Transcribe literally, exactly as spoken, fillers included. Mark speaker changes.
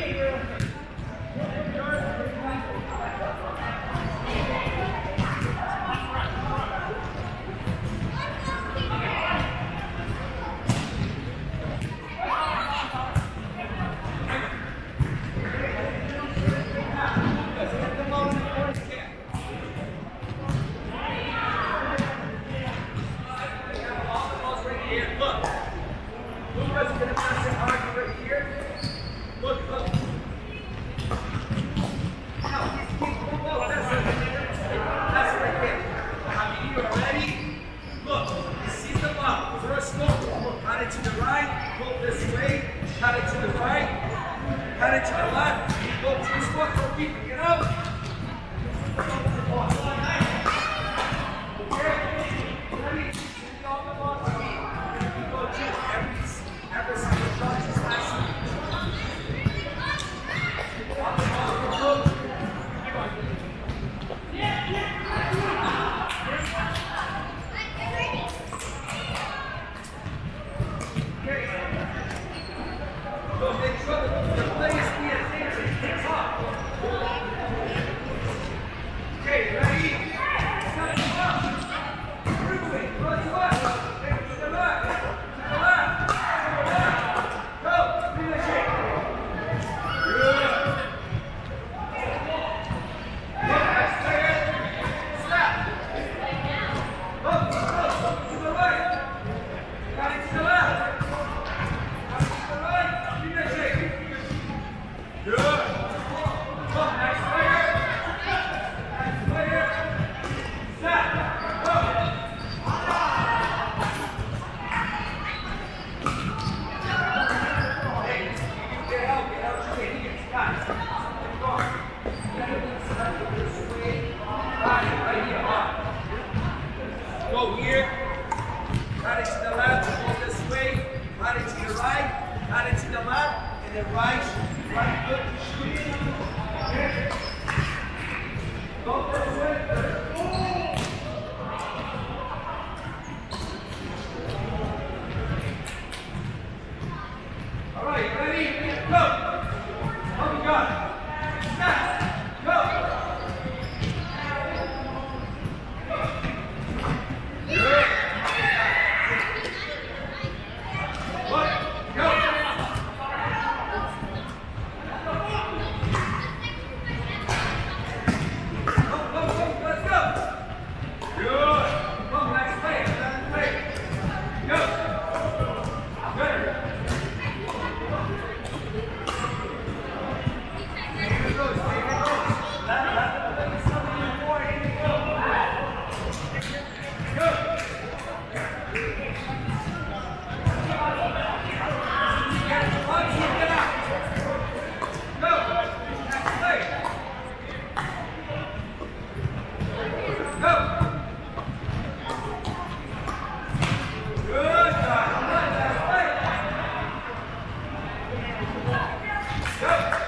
Speaker 1: To the right, pull this way, cut it to the right, cut it to the left, go to the squat, go keep it, get up. Okay, ready? Send all the ball to me. Go to every, every single shot, just last one. So make sure that the play is the attention. It's up. Okay, ready? Set it up. Through it. Go to the left. To the left. To the left. To the left. Go. Finish it. Good. Look, nice player. Step. Up, up. To the right. Got it to the left. Good. Oh, nice player. Nice player. Set. Go. Hey, you get out. Get out your way. Guys, come on. This way. Right, right here. Up. Go here. Got it to the left. Go this way. Got it to the right. Got it to the left. And then right. Right foot, shoot. Go this way. All right, ready? Go. Oh, we got it. Snap. Go. Good. One. Go. Go!